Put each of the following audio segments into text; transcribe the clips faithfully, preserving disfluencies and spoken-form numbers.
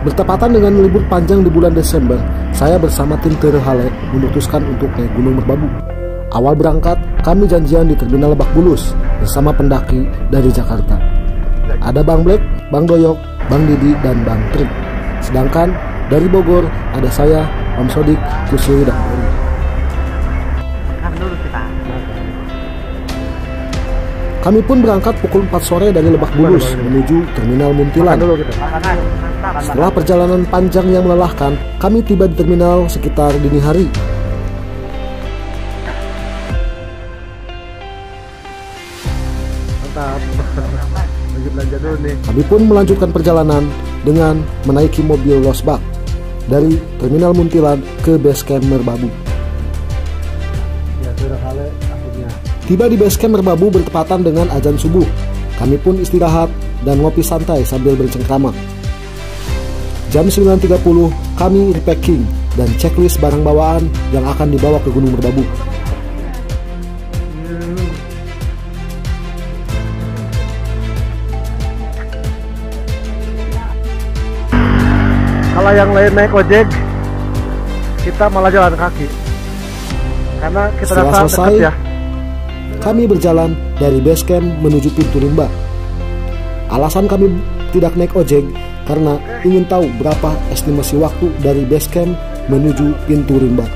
Bertepatan dengan libur panjang di bulan Desember, saya bersama tim Terhale memutuskan untuk naik Gunung Merbabu. Awal berangkat, kami janjian di Terminal Lebak Bulus bersama pendaki dari Jakarta. Ada Bang Black, Bang Doyok, Bang Didi, dan Bang Trik. Sedangkan dari Bogor ada saya, Om Sodik, Kusui, dan Uri. Kami pun berangkat pukul empat sore dari Lebak Bulus menuju Terminal Muntilan. Setelah perjalanan panjang yang melelahkan, kami tiba di terminal sekitar dini hari. Mantap. Lagi belanja dulu nih. Kami pun melanjutkan perjalanan dengan menaiki mobil losbak dari Terminal Muntilan ke base camp Merbabu. Ya, sudah kali akhirnya. Tiba di base camp Merbabu bertepatan dengan azan subuh. Kami pun istirahat dan ngopi santai sambil bercengkrama. Jam sembilan tiga puluh kami repacking dan checklist barang bawaan yang akan dibawa ke Gunung Merbabu. Kalau yang lain naik ojek, kita malah jalan kaki. Karena kita Setelah datang selesai, dekat ya. Kami berjalan dari base camp menuju pintu rimba. Alasan kami tidak naik ojek karena ingin tahu berapa estimasi waktu dari base camp menuju pintu rimba.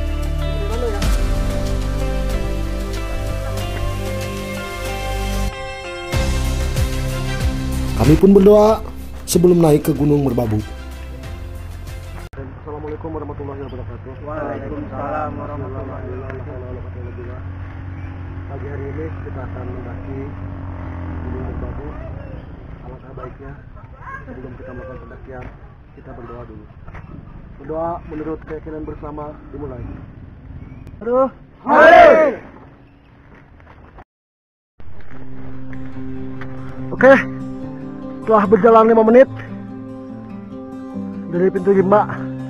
Kami pun berdoa sebelum naik ke Gunung Merbabu. Assalamualaikum warahmatullahi wabarakatuh. Waalaikumsalam warahmatullahi wabarakatuh. Pagi hari ini kita akan mendaki Gunung Merbabu. Alangkah baiknya sebelum kita melakukan pendakian, kita berdoa dulu. Berdoa menurut keyakinan bersama dimulai. Aduh, hari. Oke, setelah berjalan lima menit dari pintu rimba,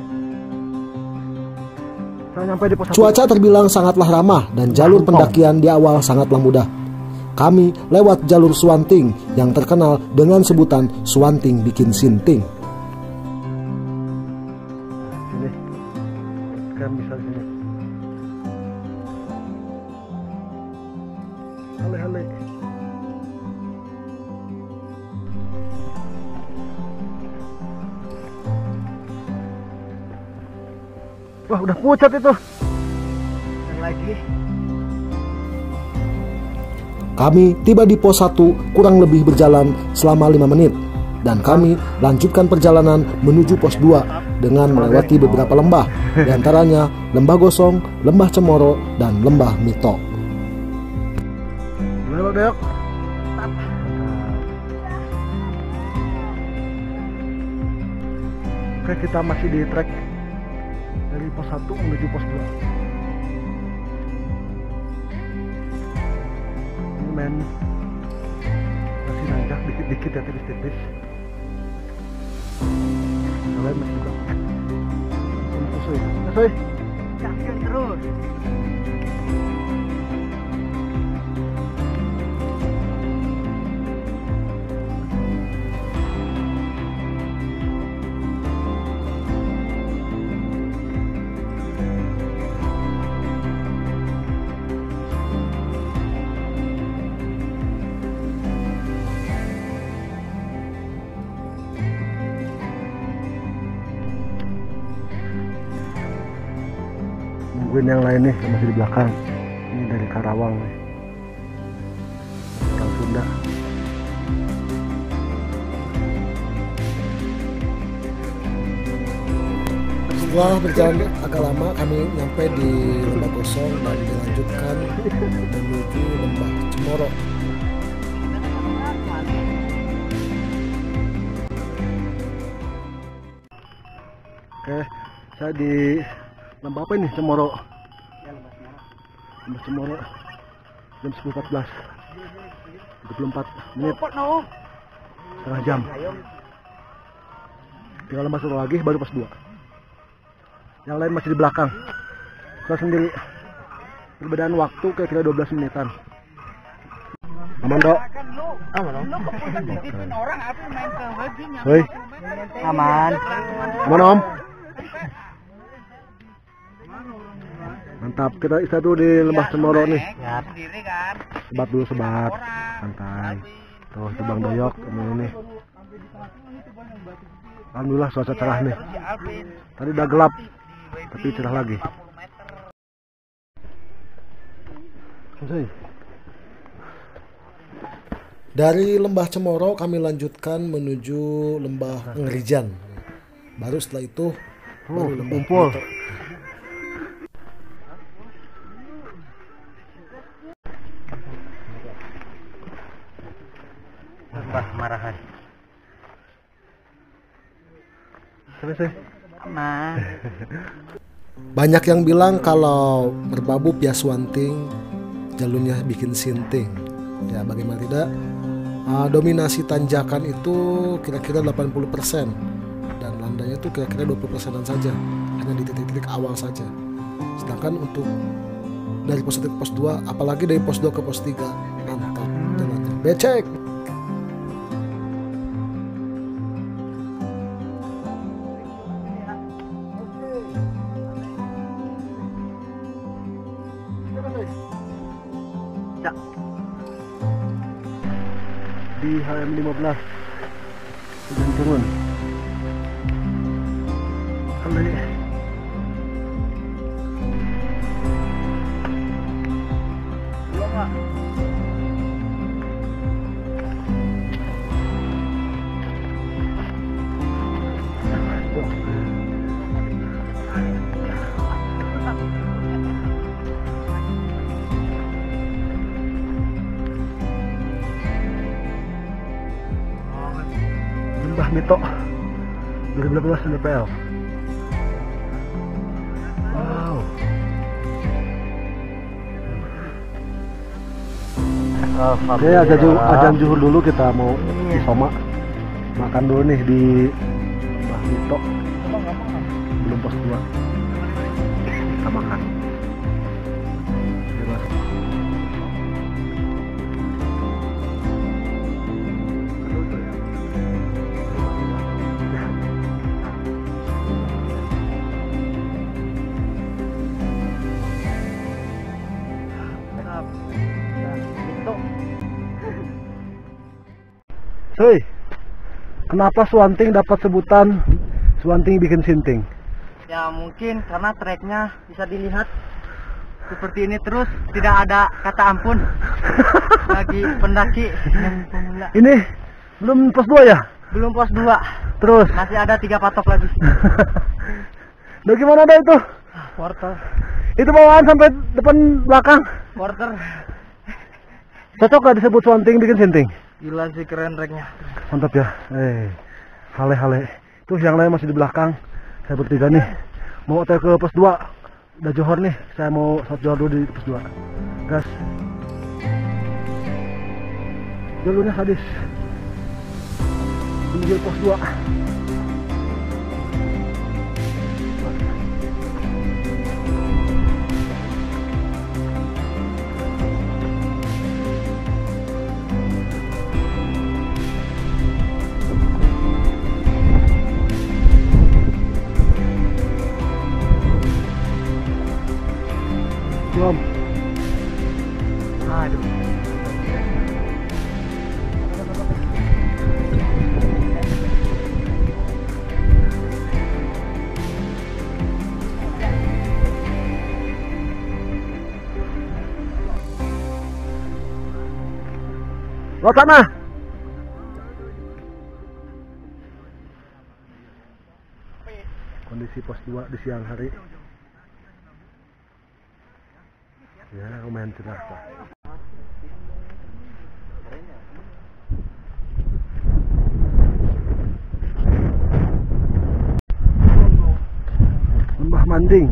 saya nyampe di pos satu. Cuaca terbilang sangatlah ramah dan jalur pendakian di awal sangatlah mudah. Kami lewat jalur Suwanting yang terkenal dengan sebutan Suwanting bikin sinting. Sini, kan bisa sini. Hale-hale. Wah, udah pucat itu. Yang lagi. Kami tiba di pos satu kurang lebih berjalan selama lima menit. Dan kami lanjutkan perjalanan menuju pos dua dengan melewati beberapa lembah. Di antaranya Lembah Gosong, Lembah Cemoro, dan Lembah Mito. Lewat dek. Oke, kita masih di trek dari pos satu menuju pos dua. Ini men masih nanjak dikit-dikit ya, tipis-tipis. Kalian masih juga. Kusuy, kusuy. Yakin terus. Nungguin yang lain nih yang masih di belakang. Ini dari Karawang nih, orang Sunda. Setelah berjalan agak lama, kami nyampe di Lembah Gosong dan dilanjutkan menuju Lembah Cemoro. Oke, saya di lembah apa ini? Cemoro. Lembah Cemoro. Jam sepuluh empat belas. dua puluh empat menit. Setengah jam. Tinggal lembah satu lagi baru pas dua. Yang lain masih di belakang. Saya sendiri. Perbedaan waktu kira-kira dua belas menitan. Aman, Dok? Aman, Dok. Orang apa main ke webnya? Hoi. Aman. Aman Om? Mantap, kita istirahat dulu di Lembah Cemoro nih. Ya. Sebat dulu sebat, santai. Tuh itu Bang Doyok, ini nih. Alhamdulillah cuaca cerah nih. Tadi udah gelap, tapi cerah lagi. Dari Lembah Cemoro kami lanjutkan menuju Lembah Ngerijan. Baru setelah itu baru Lembah kumpul. Mito. Lembah Marahan. Selesai. Aman. Banyak yang bilang kalau merbabu Piaswanting jalurnya bikin sinting. Ya bagaimana tidak, uh, dominasi tanjakan itu kira-kira delapan puluh persen dan landainya itu kira-kira dua puluh persenan saja, hanya di titik-titik awal saja. Sedangkan untuk dari pos satu ke pos dua, apalagi dari pos dua ke pos tiga, mantap jalannya, becek. Di H M lima belas hujan turun. Halo. Belum, Pak. Lembah Mito dua ribu delapan belas N D P L. Wow. Oke, ajan juhur, ajan juhur dulu, kita mau isoma. Makan dulu nih di Lembah Mito. Belum pos dua. Kita makan. Bebas. Hei, kenapa Swanting dapat sebutan Swanting bikin sinting? Ya mungkin karena treknya bisa dilihat seperti ini terus, tidak ada kata ampun bagi pendaki yang pemula. Ini belum pos dua ya? Belum pos dua, Terus? masih ada tiga patok lagi. Bagaimana ada itu? Porter, Itu bawaan sampai depan belakang. porter, Cocok gak disebut Swanting bikin sinting? gila sih keren treknya. Mantap ya. Eh, hale-hale. Tuh yang lain masih di belakang. Saya bertiga nih. Mau otak ke pos dua. Udah johor nih. Saya mau shot johor dulu di pos dua. Gas. Jalurnya sadis. Menuju pos dua. Belum. Aduh. Lo sana. Kondisi pos dua di siang hari. Ya, lumayan cerah Pak. Lembah Manding.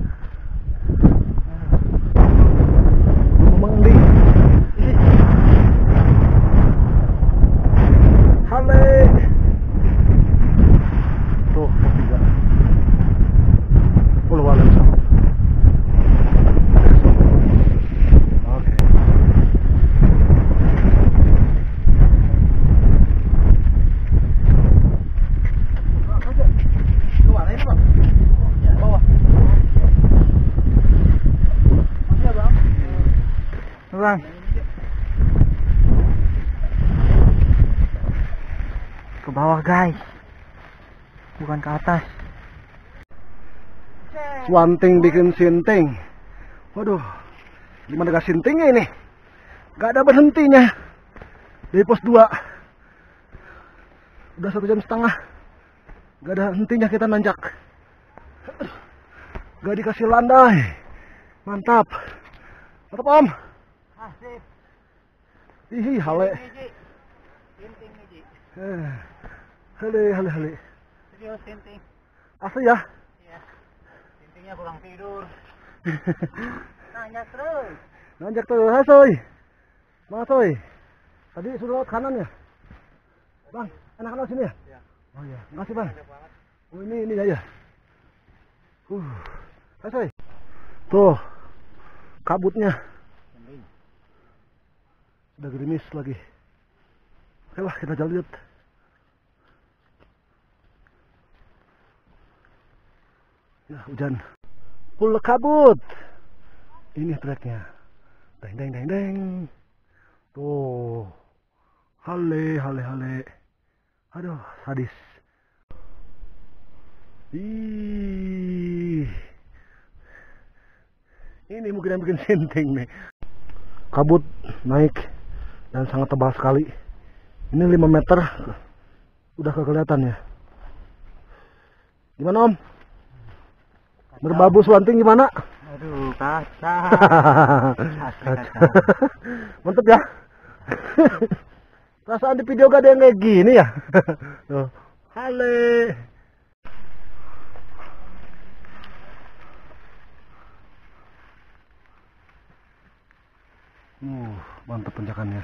Lembah Manding. Hale. Tuh, tiga. Pulau Walet. Bang. Ke bawah guys, bukan ke atas. Swanting bikin sinting. Waduh, gimana gak sintingnya ini? Gak ada berhentinya. Dari pos dua udah satu jam setengah, gak ada hentinya kita nanjak. Gak dikasih landai. Mantap. Mantap om. Asik. Ih, hale. Sinting nih, Ji. Eh, hale, hale, hale. Serius sinting. Asli ya? Iya. Sintingnya kurang tidur. Nanjak terus. Nanjak terus, hai soy. Mana soy? Tadi sudah lewat kanan ya? Bang, enak lewat sini ya? Iya. Oh iya, makasih bang. Oh ini, ini ya ya. Uh, hai soy. Tuh, kabutnya. Udah gerimis lagi. Oke lah, kita jalan. Ya, hujan. Full kabut. Ini treknya. Deng deng deng deng. Tuh. Hale hale hale. Aduh, sadis. Ih. Ini mungkin yang bikin sinting nih. Kabut naik dan sangat tebal sekali. Ini lima meter. Udah kelihatan ya. Gimana om? Merbabu Swanting gimana? Aduh, kacau. Kacau. Mantep ya. Perasaan di video gak ada yang kayak gini ya. Tuh. Hale. Uh, mantap tanjakannya.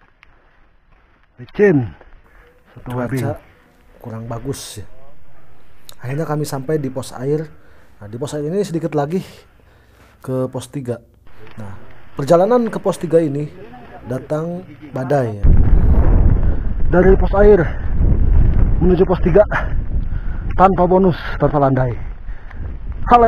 Licin. Satu Cuaca webing. kurang bagus ya. Akhirnya kami sampai di pos air. Nah, di pos air ini sedikit lagi ke pos tiga. Nah, perjalanan ke pos tiga ini datang badai ya. Dari pos air menuju pos tiga tanpa bonus, tanpa landai. Hale.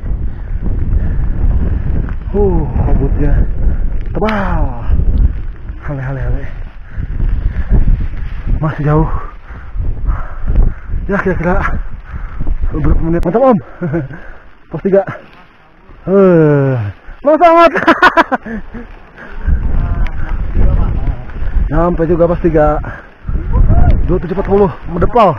Uh, kabutnya tebal. Hale hale hale. Masih jauh. Ya kira-kira beberapa menit. Mantap om. Pos tiga. Eh, Mas amat. Sampai juga pos tiga. dua tujuh empat nol mendepal.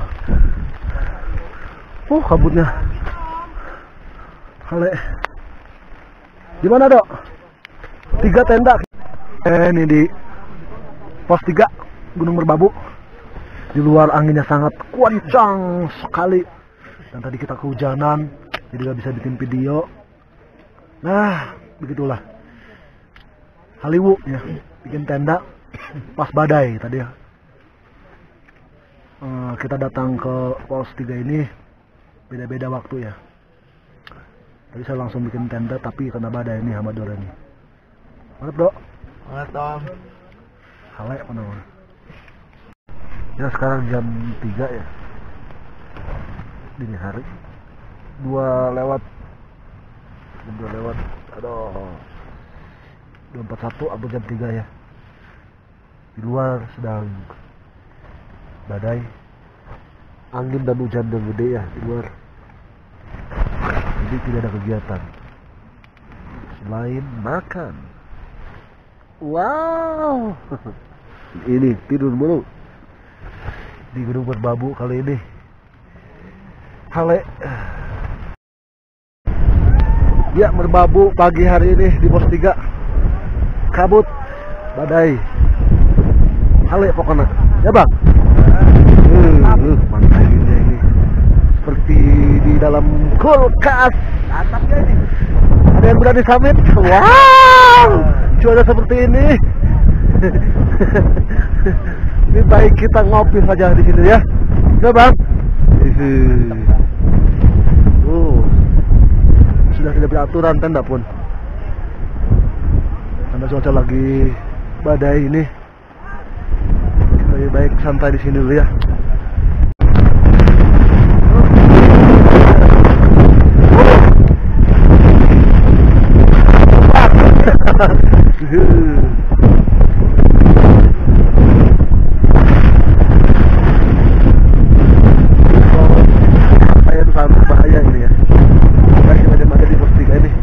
Uh, kabutnya. Hale. Gimana dok? Tiga tenda. Eh, ini di pos tiga Gunung Merbabu. Di luar anginnya sangat kencang sekali. Dan tadi kita kehujanan, jadi gak bisa bikin video. Nah, begitulah. Haliwu ya, bikin tenda pas badai tadi ya. Uh, kita datang ke pos tiga ini beda-beda waktu ya. Tadi saya langsung bikin tenda tapi kena badai ini sama Dora ini. Mantap dok. Mantap. Hale apa namanya? Ya sekarang jam tiga ya. Dini hari. Dua lewat. Jam dua lewat. Aduh. dua empat satu atau jam tiga ya. Di luar sedang badai. Angin dan hujan yang gede ya di luar. Jadi tidak ada kegiatan selain makan. Wow. Ini tidur mulu di Gunung Merbabu kali ini. Hale. Ya, Merbabu pagi hari ini di pos tiga. Kabut, badai. Hale pokoknya. Ya bang. Uh, uh, mantap ini, ini. Seperti di dalam kulkas. Mantapnya ini. Ada yang berani summit. Wow. Cuaca seperti ini. Ini baik kita ngopi saja di sini ya. Ya bang. Uh, sudah tidak beraturan tenda pun. Karena cuaca lagi badai ini. Lebih baik santai di sini dulu ya. Saya tuh sangat bahaya ini ya. Kayak macam-macam di pos tiga ini.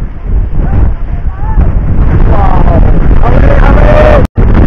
Wow, amin, amin.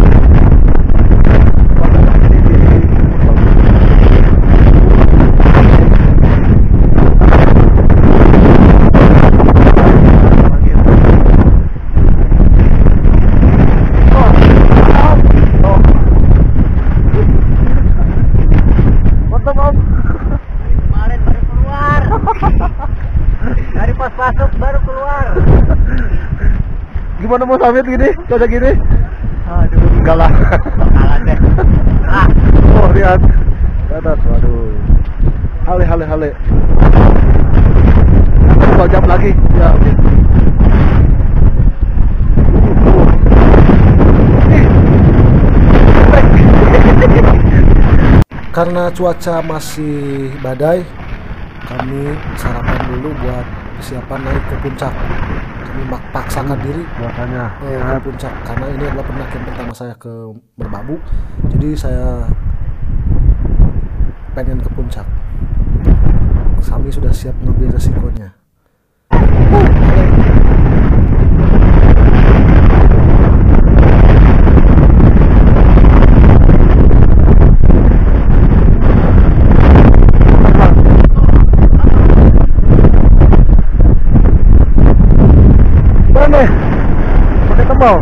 Masuk baru keluar. Gimana mau samit gini? Coba gini? Aduh, Enggak lah. kalah deh. Ah, Oh, lihat. Ke atas, waduh. Hale, hale, hale. Dua jam lagi. Ya, oke. Karena cuaca masih badai, kami sarapan dulu buat persiapan naik ke puncak. Kami mak- paksakan diri Buatannya. eh, ke puncak karena ini adalah pendakian pertama saya ke Merbabu. Jadi saya pengen ke puncak. Kami sudah siap mengambil resikonya. Mana? Pakai tembal.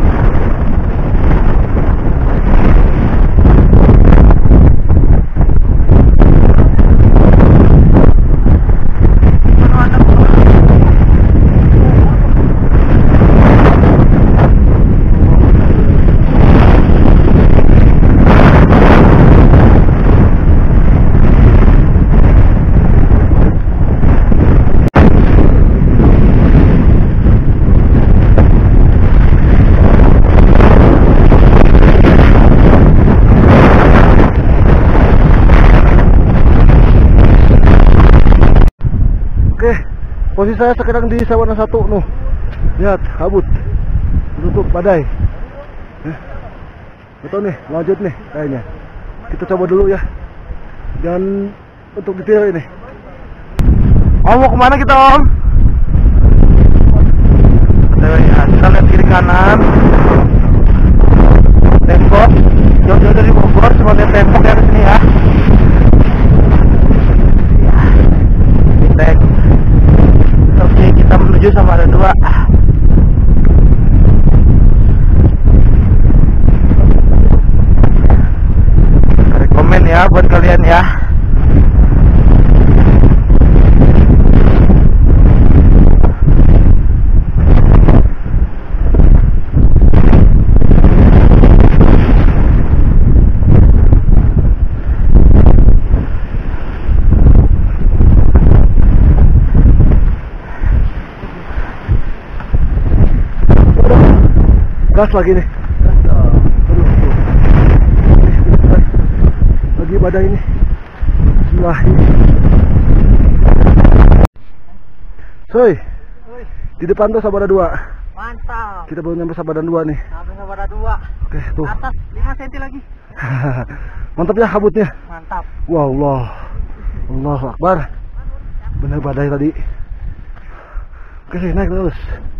Oke, posisi saya sekarang di sawana satu nuh. Lihat, kabut, tutup badai. Eh, betul nih, lanjut nih kayaknya. Kita coba dulu ya. Dan untuk detail ini. Om mau kemana kita om? Ya, kita lihat kiri kanan. Tembok, jauh-jauh dari Bogor, cuma lihat tembok ya di sini ya. Tek. Oke, kita menuju Samarinda dua. Rekomen ya buat kalian ya. Gas lagi nih. Aduh, lagi badai ini. Bismillah. Soy, di depan tuh Sabara dua. mantap. Kita baru nyampe Sabara dua nih. Sampai Sabara dua. Oke, tuh. Atas lima sentimeter lagi. Mantap ya kabutnya. Mantap. Wow, Allah. Allahu Akbar. Bener badai tadi. Oke, naik terus.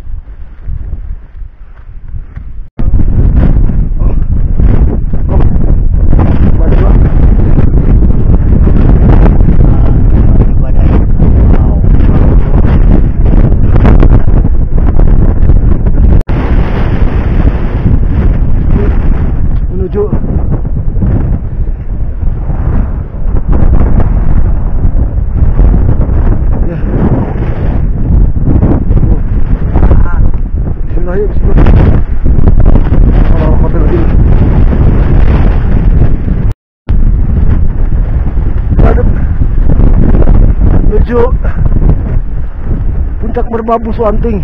Menuju ya. Bismillah ya, bismillah. Oh, hotel lagi. Adem. Menuju puncak Merbabu Suanting.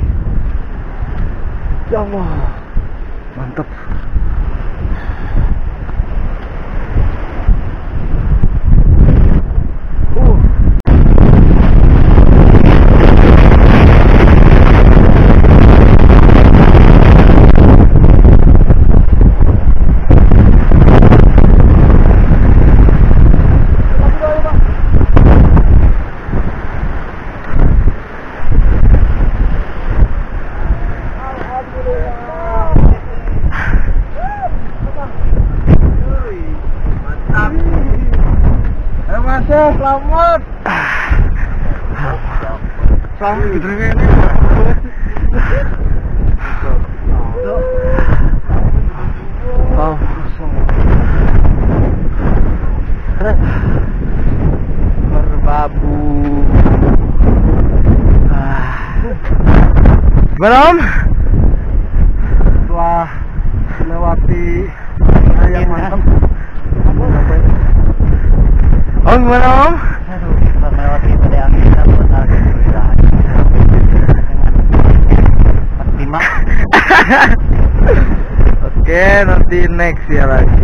Ya Allah, mantap. Selamat. Selamat gitu ini. Oh, merbabu. Belum? Setelah melewati yang mantap. Oh, gimana Om? Aduh, setelah melewati pada kita benar berbeda. Lima. Oke, nanti next ya lagi.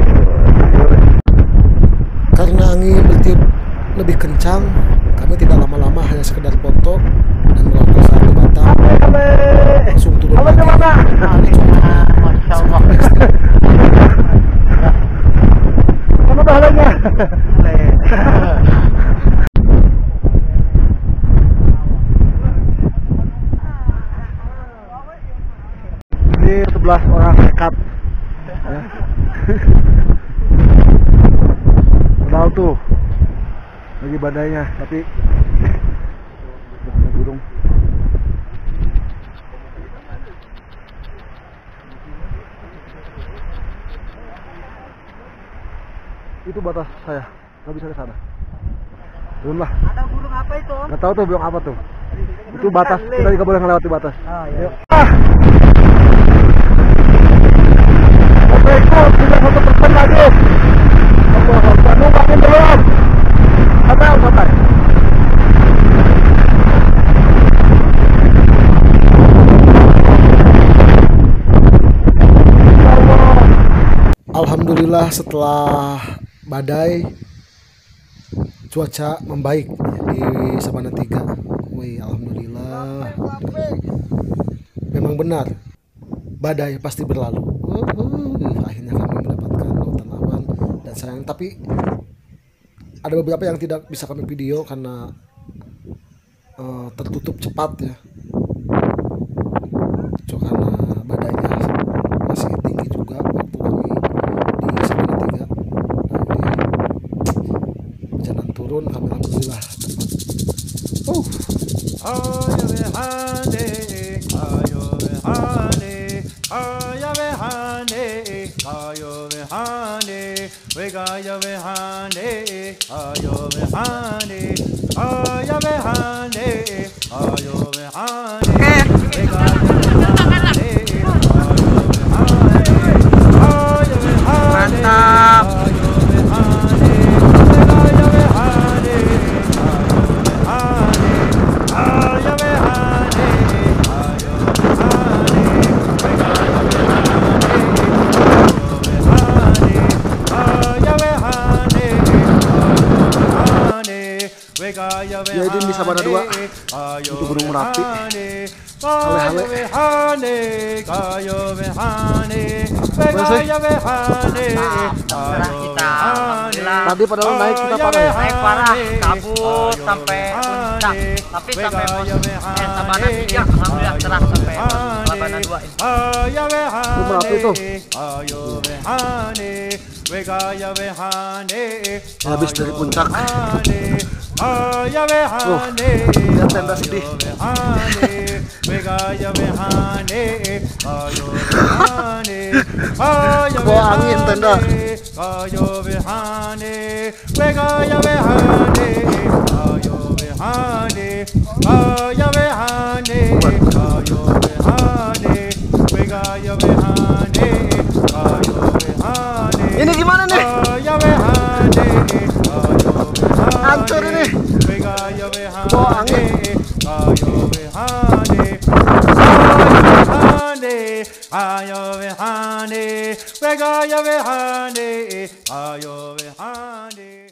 Karena angin bertiup lebih kencang, kami tidak lama-lama hanya sekedar foto dan melakukan satu batang langsung turun lagi. Ini cuacanya Masya Allah. sangat ekstrim. Mana bahalanya? Ini sebelas orang nekat. Ya. Padahal tuh lagi badainya, tapi ada burung. Itu batas saya, nggak bisa ke sana. Belum lah. Ada burung apa itu, Om? Nggak tahu tuh burung apa tuh. Itu batas, kita juga boleh melewati batas. Oh, iya. Yuk. Ah. Oke, ikut tiga satu persen lagi. Allah, Bandung makin belum. Santai, Om, santai. Alhamdulillah setelah badai cuaca membaik di Sabana tiga. Wih, alhamdulillah. Memang benar, badai pasti berlalu. Uh, akhirnya kami mendapatkan lautan awan dan sayang, tapi ada beberapa yang tidak bisa kami video karena uh, tertutup cepat ya. So, karena badainya masih tinggi juga waktu kami di Sabana tiga. Nah, jalan turun kami alhamdulillah dapat. Uh. Mantap. Ya ini di Sabana dua. Itu Gunung Merapi. Hale-hale. Masih. Terserah kita. Alhamdulillah. Tadi padahal naik kita parah ya. Naik parah, kabut sampai puncak. Tapi sampai pos eh Sabana tiga, alhamdulillah cerah sampai pos Sabana dua ini. Itu Merapi tuh. Habis dari puncak. Uh, lihat tenda sedih. Kebawa angin tenda. Ini gimana nih? Hancur ini. Kebawa angin. Ayo behane, ayo behane, ayo behane.